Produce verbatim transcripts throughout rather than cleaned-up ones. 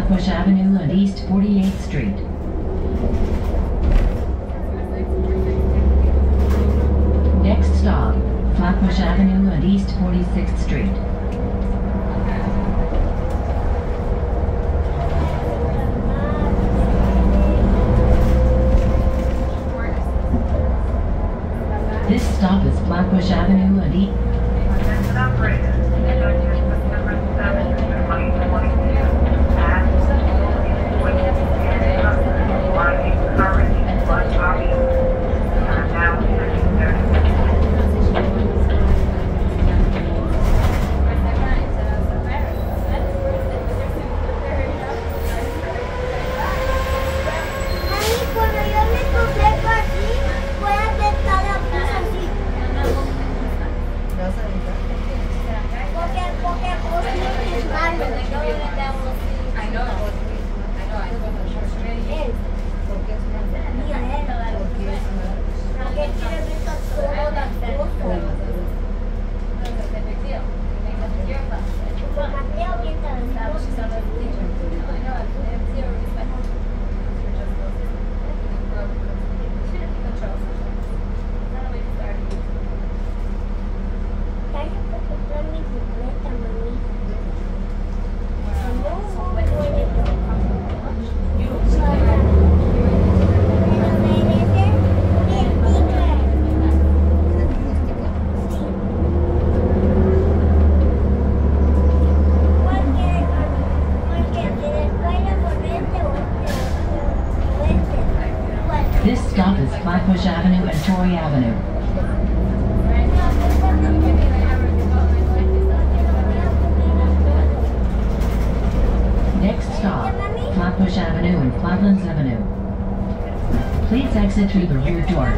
Flatbush Avenue and East forty-eighth Street. Next stop, Flatbush Avenue and East forty-sixth Street. This stop is Flatbush Avenue and East. Flatbush Avenue and Torrey Avenue. Next stop, Flatbush Avenue and Flatlands Avenue. Please exit through the rear door.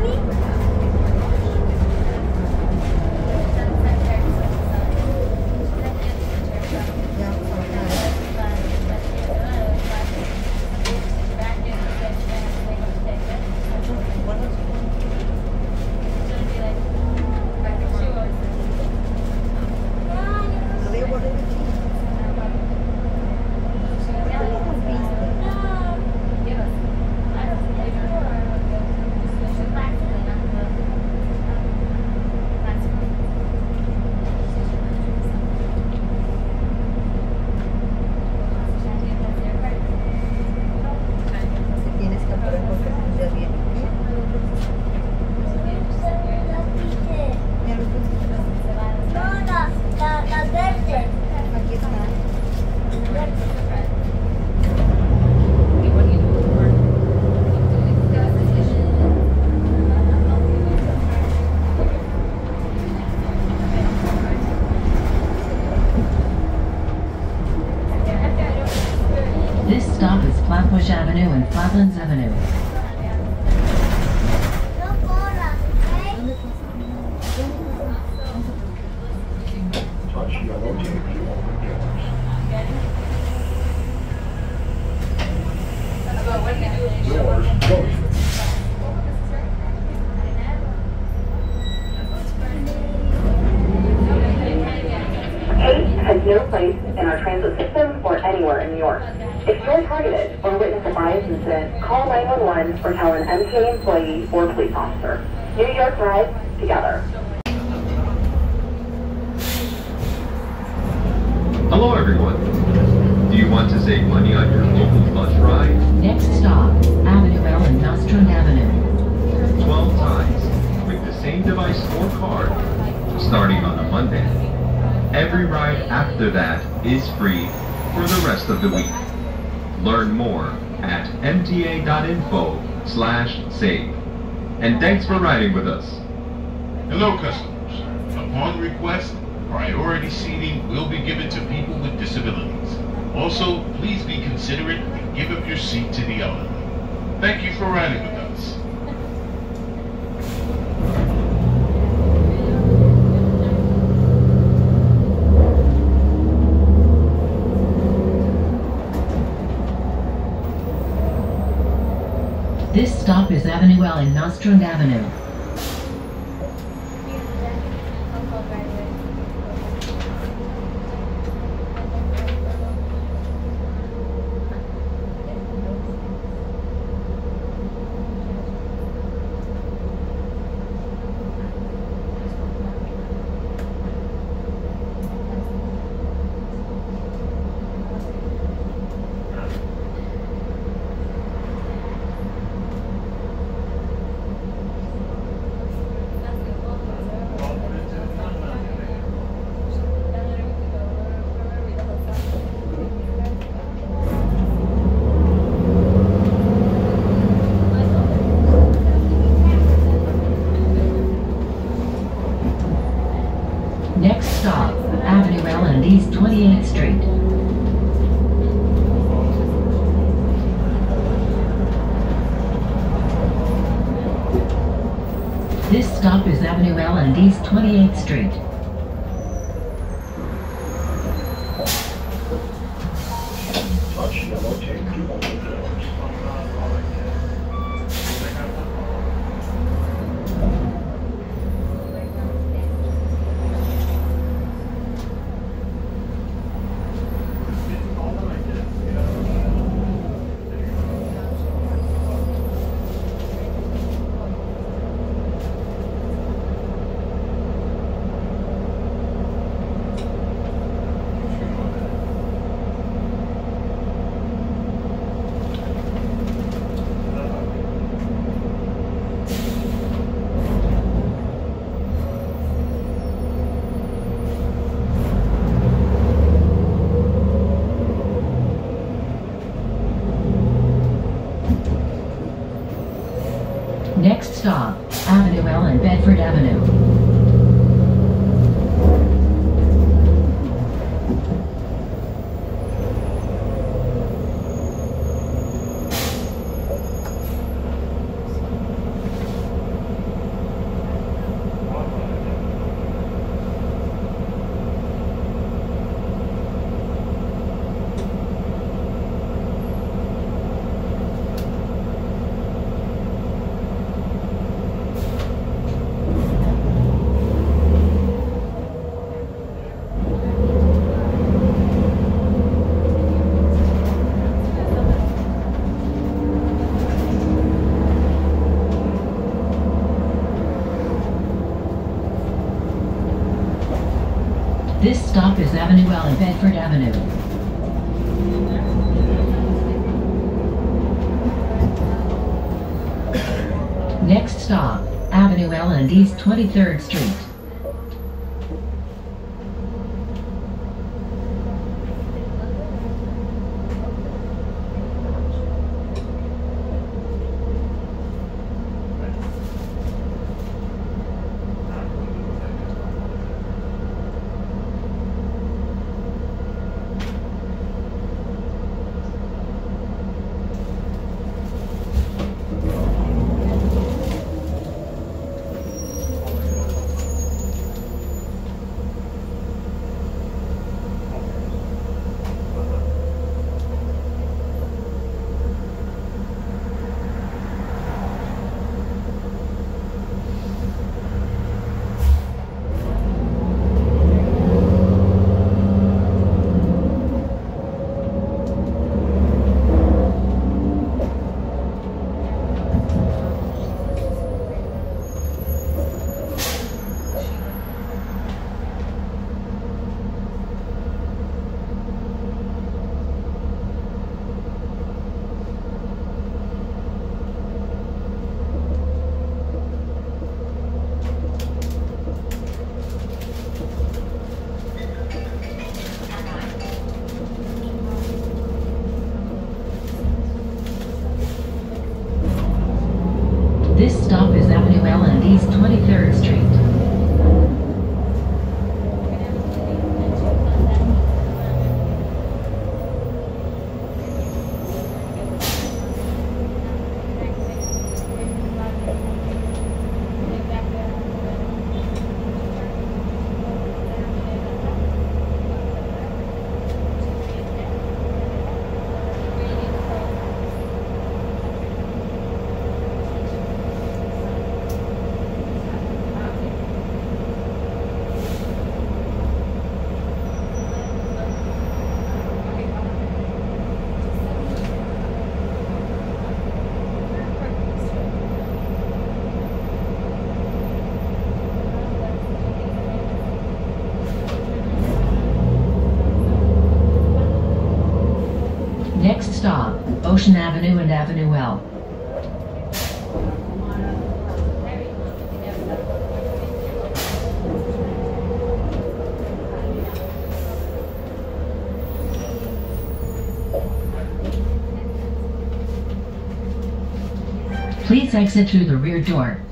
Flatbush Avenue and Flatlands Avenue. Hate has no place in our transit system or anywhere in New York. If you're targeted or witness a bias incident, call nine one one or tell an M T A employee or police officer. New York Rise, together. Hello everyone. Do you want to save money on your local bus ride? Next stop, Avenue L and Nostrand Avenue. twelve times with the same device or card starting on a Monday. Every ride after that is free for the rest of the week. Learn more at M T A dot info slash save. And thanks for riding with us. Hello customers. Upon request, priority seating will be given to people with disabilities. Also, please be considerate and give up your seat to the elderly. Thank you for riding with us. This stop is Avenue L and Nostrand Avenue. stop, Avenue L and East twenty-eighth Street. This stop is Avenue L and East twenty-eighth Street. Touch yellow tape to open doors. Next stop, Avenue L and Bedford Avenue. This stop is Avenue L and Bedford Avenue. Next stop, Avenue L and East twenty-third Street. This stop is Avenue L and East twenty-third Street. Next stop, Ocean Avenue and Avenue L. Please exit through the rear door.